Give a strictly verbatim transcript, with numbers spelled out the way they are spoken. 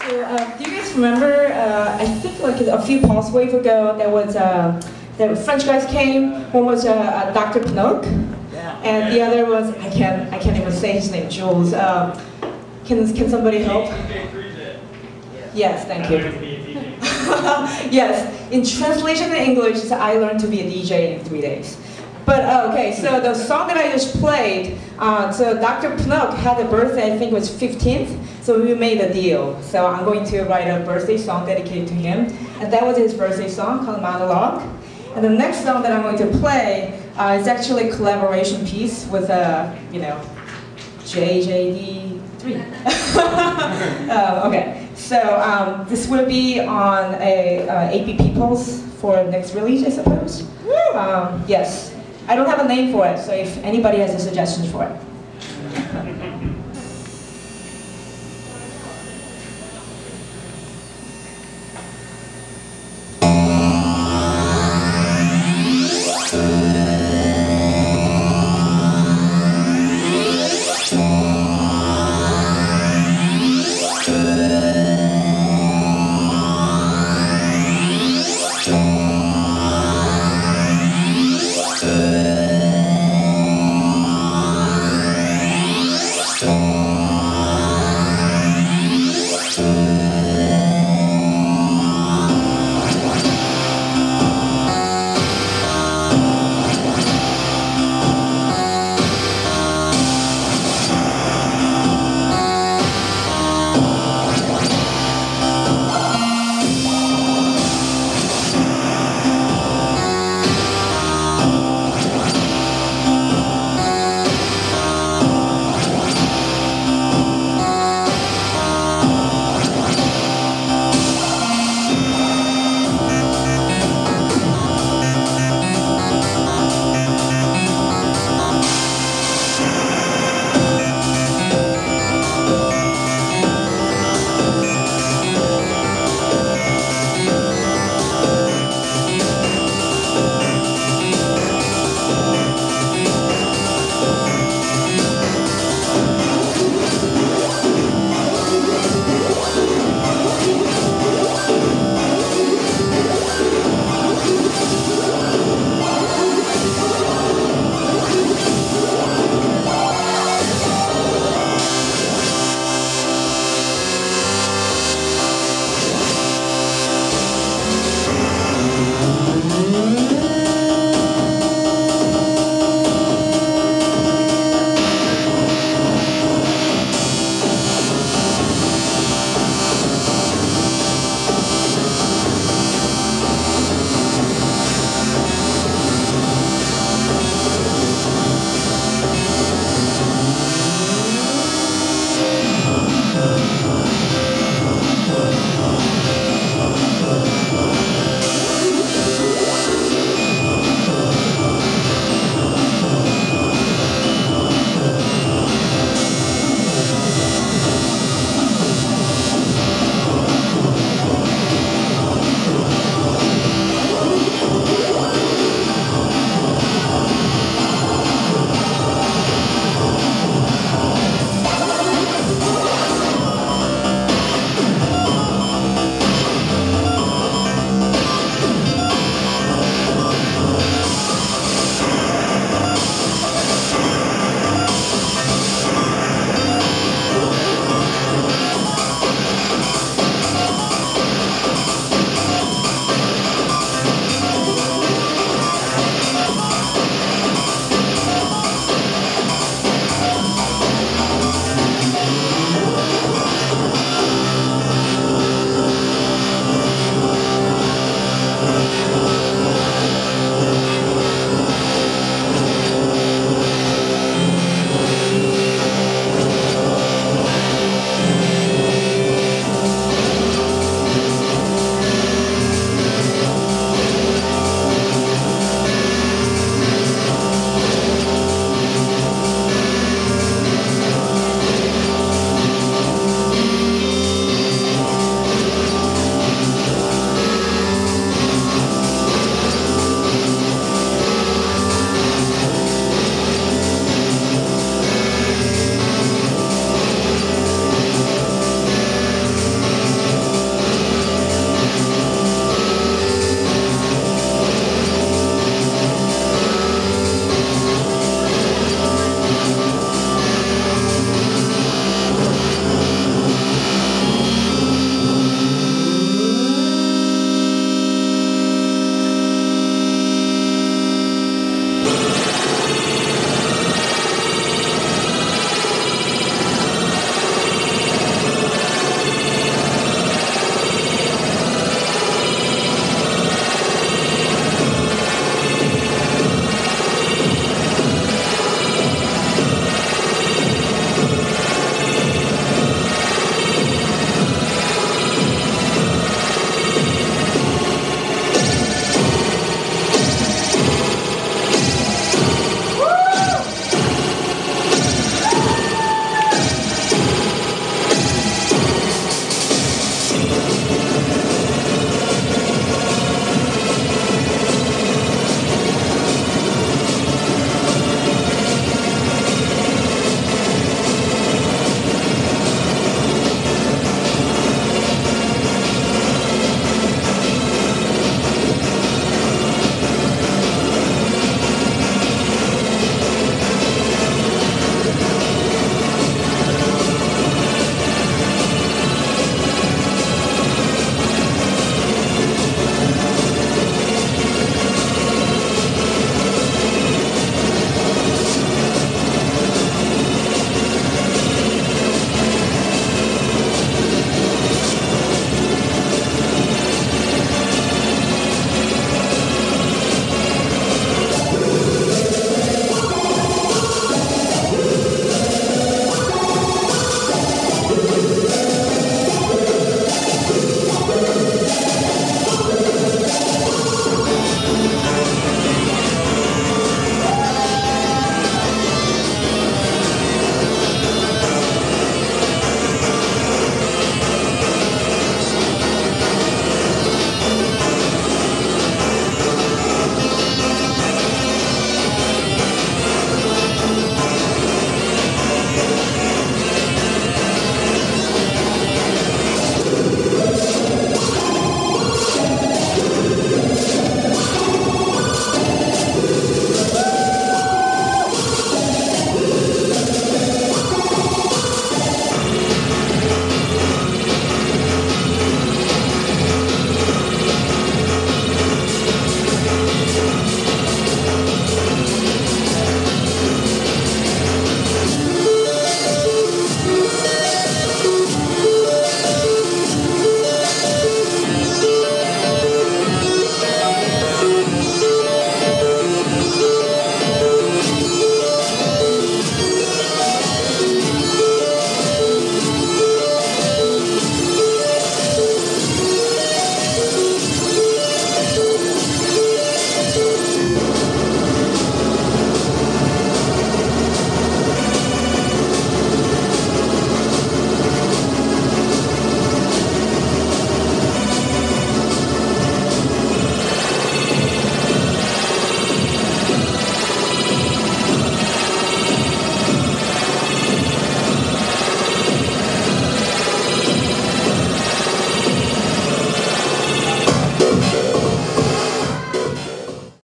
So, uh, do you guys remember, uh, I think like a few Pulsewave ago, there was, uh, the French guys came, one was uh, uh, Doctor Pinocchio, and the other was, I can't, I can't even say his name, Jules. Um, can, can somebody help? Yes, thank you. Yes, in translation to English, it's I learned to be a D J in three days. But uh, okay, so the song that I just played, uh, so Doctor Pinocchio had a birthday, I think it was fifteenth, so we made a deal. So I'm going to write a birthday song dedicated to him, and that was his birthday song called Monologue. And the next song that I'm going to play uh, is actually a collaboration piece with, uh, you know, J J D three. uh, okay, so um, this will be on a uh, A P P Pulse for next release, I suppose. Um, yes. I don't have a name for it, so if anybody has a suggestion for it.